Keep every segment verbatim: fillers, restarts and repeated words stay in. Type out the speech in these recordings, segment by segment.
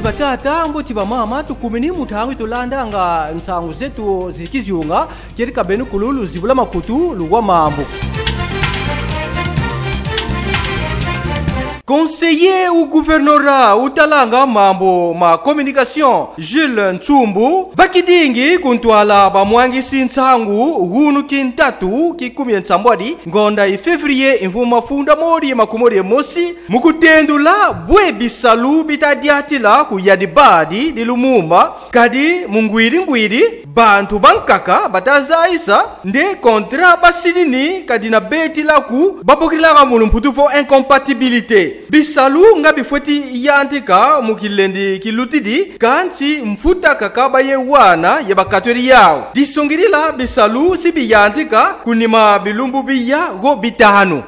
batata mboti ba mama tukumini mutangu tulanda nga nsangu zetu zikiziunga kiri kabenu kululu zibula makutu luwa mambo. Conseiller au gouvernorat utalanga mambo ma communication Jules Ntsumbu bakidingi kuntwala ba mwangisi ntangu hunu kintatu kikumi nsambwadi ngonda i février imvuma funda mori makumori mosi mukutendula bwe bisalu bitadiatila ku yadibadi di Lumumba kadi mungwiri ngwiri bantu bankaka batazaisa nde kontra basilini kadi na beti laku babokilanga mulu mputufo incompatibilité bisalu nga bifweti yantika mukilendi kilutidi kanti mfuta kakaba ye wana ye bakatweri yao disongirila bisalu sibi yantika kunima bilumbu biya go bitanu.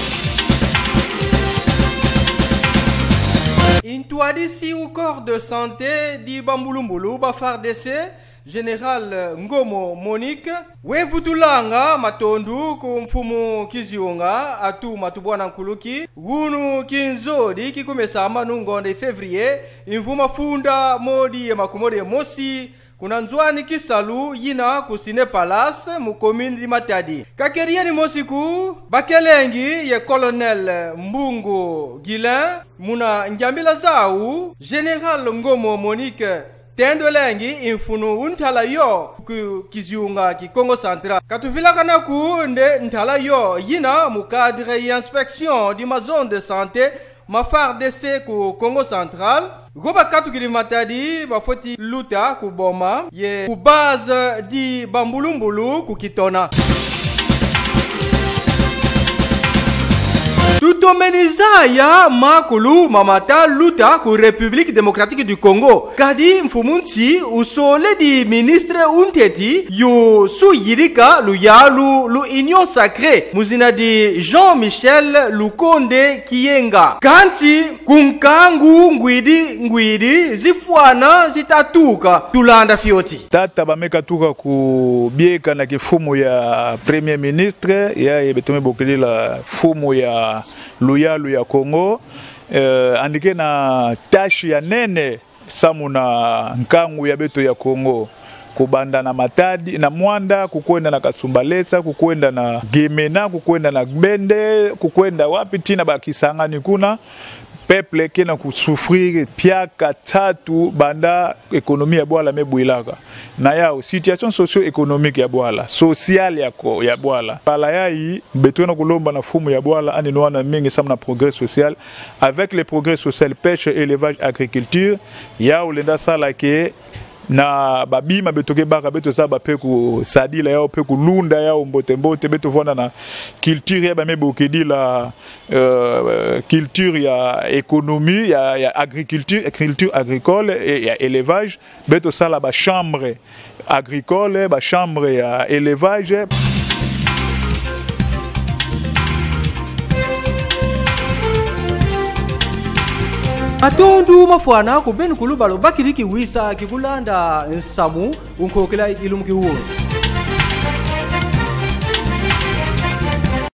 Intuadisi au corps de santé di Bambulumbulu ba F A R D C Général Ngomo Monique wevutulanga matondu ku mfumu kiziunga atu matubwana nkuluki gunu kinzodi kikumesa manu ngonde février imvuma funda modi ya makumori mosi kuna nzwani kisalu yina kusine palace mu commune di Matadi kakeria ni mosiku bakelengi ye colonel Mbungu Guilin muna njambila zau Général Ngomo Monique tendo lengi infunu untala yo ku kiziunga ki Congo Central katuvila kana ku nde ntala yo yina mu cadre inspection di ma zone de santé ma F A R D C ku Congo Central goba katu kili Matadi bafoti luta ku boma ye ku base di Bambulumbulu ku Kitona. Tutomeniza ya makulu mamata luta ku République démocratique du Congo kadi mfumunsi usole di ministre unteti yu su yirika lu yalu lu union sacrée muzina di Jean-Michel Lukonde Kiyenga kanti kunkangu ngwidi ngwidi zifwana zitatuka tulanda fioti tata bameka tuka ku bieka na kifumu ya premier ministre ya yebetome bokelila fumu ya luyalu ya Congo eh, andike na tashi ya nene samu na nkangu ya beto ya Congo kubanda na Matadi na Mwanda kukwenda na Kasumbalesa kukwenda na Gemena kukwenda na Gbende kukwenda wapi tina bakisangani kuna peuple kena kusufrire piaka tatu banda ekonomi ya Bwala mebuilaka na yao situation socio-économique ya Bwala social yako ya Bwala pala yai betona kulomba na fumu ya Bwala ani noana mingi samna progrès social avec les progrès social pêche élevage agriculture yao lenda sala ke na babima betoke baka beto sa ba peku sadila yao peku lunda yao mbote mbote beto vona na culture ya ba mebokedi la euh, culture ya économie ya, ya agriculture agriculture agricole et ya élevage beto sala ba chambre agricole ba chambre ya élevage. Atondu mafwana ku benu kulubalo bakiriki wisa kikulanda nsamu unkokela ilumki huo.